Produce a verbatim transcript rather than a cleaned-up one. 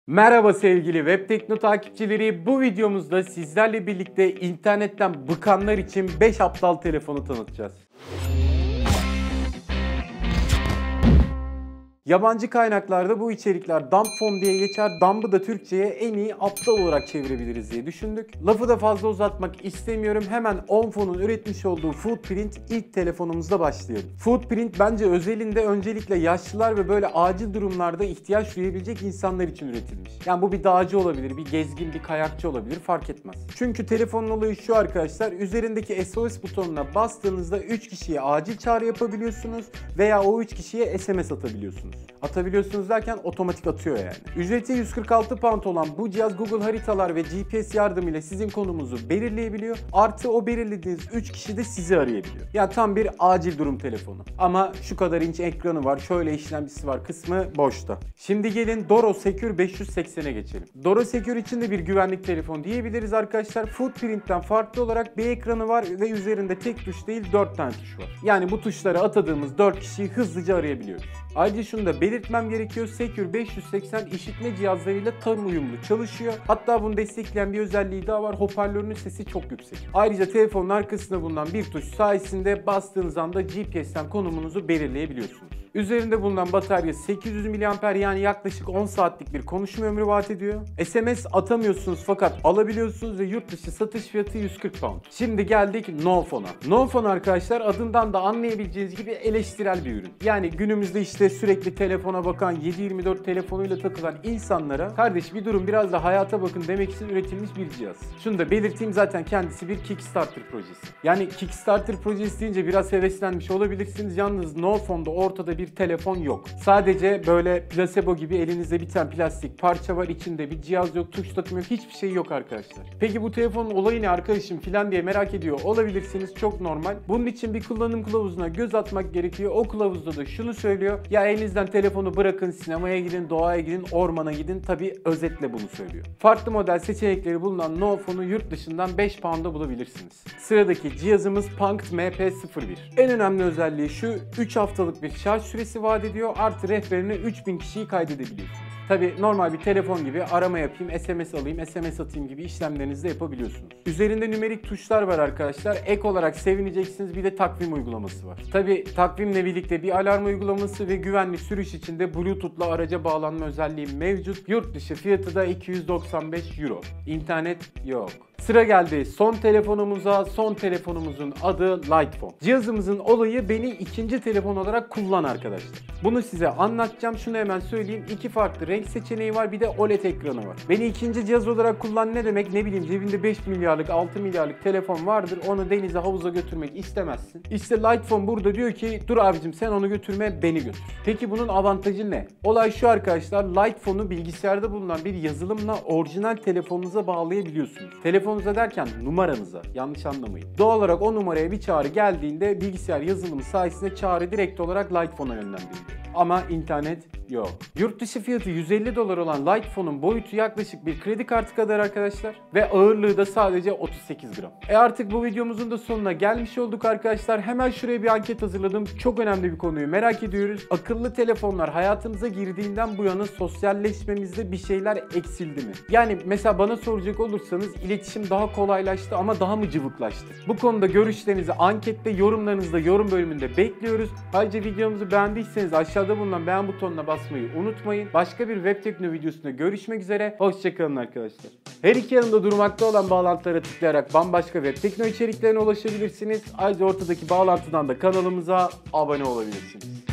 Merhaba sevgili Web Tekno takipçileri. Bu videomuzda sizlerle birlikte internetten bıkanlar için beş aptal telefonu tanıtacağız. Yabancı kaynaklarda bu içerikler dumb phone diye geçer. Dumb'ı da Türkçe'ye en iyi aptal olarak çevirebiliriz diye düşündük. Lafı da fazla uzatmak istemiyorum. Hemen Onphone'un üretmiş olduğu Footprint ilk telefonumuzla başlayalım. Footprint bence özelinde öncelikle yaşlılar ve böyle acil durumlarda ihtiyaç duyabilecek insanlar için üretilmiş. Yani bu bir dağcı olabilir, bir gezgin, bir kayakçı olabilir, fark etmez. Çünkü telefonun olayı şu arkadaşlar, üzerindeki S O S butonuna bastığınızda üç kişiye acil çağrı yapabiliyorsunuz veya o üç kişiye S M S atabiliyorsunuz. Atabiliyorsunuz derken otomatik atıyor yani. Ücreti yüz kırk altı pound olan bu cihaz Google haritalar ve G P S yardımıyla sizin konumunuzu belirleyebiliyor. Artı o belirlediğiniz üç kişi de sizi arayabiliyor. Yani tam bir acil durum telefonu. Ama şu kadar inç ekranı var, şöyle işlemcisi var kısmı boşta. Şimdi gelin Doro Secure beş yüz seksene geçelim. Doro Secure için de bir güvenlik telefon diyebiliriz arkadaşlar. Footprint'ten farklı olarak bir ekranı var ve üzerinde tek tuş değil dört tane tuş var. Yani bu tuşlara atadığımız dört kişiyi hızlıca arayabiliyoruz. Ayrıca şunu da belirtmem gerekiyor. Secure beş yüz seksen işitme cihazlarıyla tam uyumlu çalışıyor. Hatta bunu destekleyen bir özelliği daha var. Hoparlörünün sesi çok yüksek. Ayrıca telefonun arkasında bulunan bir tuş sayesinde bastığınız anda G P S'ten konumunuzu belirleyebiliyorsunuz. Üzerinde bulunan batarya sekiz yüz miliamper yani yaklaşık on saatlik bir konuşma ömrü vaat ediyor. S M S atamıyorsunuz fakat alabiliyorsunuz ve yurt dışı satış fiyatı yüz kırk pound. Şimdi geldik Nophone'a. Nofone arkadaşlar adından da anlayabileceğiniz gibi eleştirel bir ürün. Yani günümüzde işte sürekli telefona bakan, yedi yirmi dört telefonuyla takılan insanlara kardeş bir durum biraz da hayata bakın demek için üretilmiş bir cihaz. Şunu da belirteyim, zaten kendisi bir Kickstarter projesi. Yani Kickstarter projesi deyince biraz heveslenmiş olabilirsiniz. Yalnız Nophone'da ortada bir telefon yok. Sadece böyle placebo gibi elinizde bir tane plastik parça var, içinde bir cihaz yok, tuş takımı yok, hiçbir şey yok arkadaşlar. Peki bu telefonun olayı ne arkadaşım filan diye merak ediyor olabilirsiniz, çok normal. Bunun için bir kullanım kılavuzuna göz atmak gerekiyor. O kılavuzda da şunu söylüyor: ya elinizden telefonu bırakın, sinemaya gidin, doğaya gidin, ormana gidin. Tabi özetle bunu söylüyor. Farklı model seçenekleri bulunan Nophone'u yurt dışından beş pound'a bulabilirsiniz. Sıradaki cihazımız Punkt M P sıfır bir. En önemli özelliği şu: üç haftalık bir şarj süresi vaat ediyor. Artı rehberine üç bin kişiyi kaydedebiliyorsunuz. Tabi normal bir telefon gibi arama yapayım, S M S alayım, S M S atayım gibi işlemlerinizi de yapabiliyorsunuz. Üzerinde nümerik tuşlar var arkadaşlar. Ek olarak sevineceksiniz, bir de takvim uygulaması var. Tabi takvimle birlikte bir alarm uygulaması ve güvenli sürüş için de Bluetooth'la araca bağlanma özelliği mevcut. Yurt dışı fiyatı da iki yüz doksan beş euro. İnternet yok. Sıra geldi son telefonumuza. Son telefonumuzun adı Lightphone. Cihazımızın olayı beni ikinci telefon olarak kullan arkadaşlar. Bunu size anlatacağım. Şunu hemen söyleyeyim. İki farklı renk seçeneği var. Bir de O L E D ekranı var. Beni ikinci cihaz olarak kullan ne demek? Ne bileyim, cebinde beş milyarlık altı milyarlık telefon vardır. Onu denize, havuza götürmek istemezsin. İşte Lightphone burada diyor ki dur abicim sen onu götürme, beni götür. Peki bunun avantajı ne? Olay şu arkadaşlar. Lightphone'u bilgisayarda bulunan bir yazılımla orijinal telefonunuza bağlayabiliyorsunuz. Telefon derken numaranıza, yanlış anlamayın. Doğal olarak o numaraya bir çağrı geldiğinde bilgisayar yazılımı sayesinde çağrı direkt olarak Lightphone'a yönlendiriliyor. Ama internet yok. Yurt dışı fiyatı yüz elli dolar olan Lightphone'un boyutu yaklaşık bir kredi kartı kadar arkadaşlar. Ve ağırlığı da sadece otuz sekiz gram. E artık bu videomuzun da sonuna gelmiş olduk arkadaşlar. Hemen şuraya bir anket hazırladım. Çok önemli bir konuyu merak ediyoruz. Akıllı telefonlar hayatımıza girdiğinden bu yana sosyalleşmemizde bir şeyler eksildi mi? Yani mesela bana soracak olursanız iletişim daha kolaylaştı ama daha mı cıvıklaştı? Bu konuda görüşlerinizi ankette, yorumlarınızda, yorum bölümünde bekliyoruz. Ayrıca videomuzu beğendiyseniz aşağıda bulunan beğen butonuna basmayı unutmayın. Başka bir Web Tekno videosunda görüşmek üzere. Hoşçakalın arkadaşlar. Her iki yanında durmakta olan bağlantılara tıklayarak bambaşka Web Tekno içeriklerine ulaşabilirsiniz. Ayrıca ortadaki bağlantıdan da kanalımıza abone olabilirsiniz.